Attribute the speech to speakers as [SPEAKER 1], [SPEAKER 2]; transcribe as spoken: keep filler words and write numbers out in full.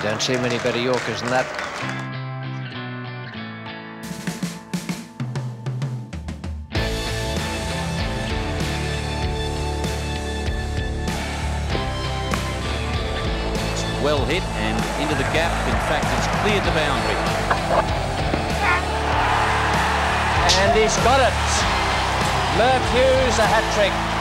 [SPEAKER 1] don't see many better Yorkers than that.
[SPEAKER 2] Well hit and into the gap. In fact, it's cleared the boundary.
[SPEAKER 1] And he's got it. Merv Hughes, a hat-trick.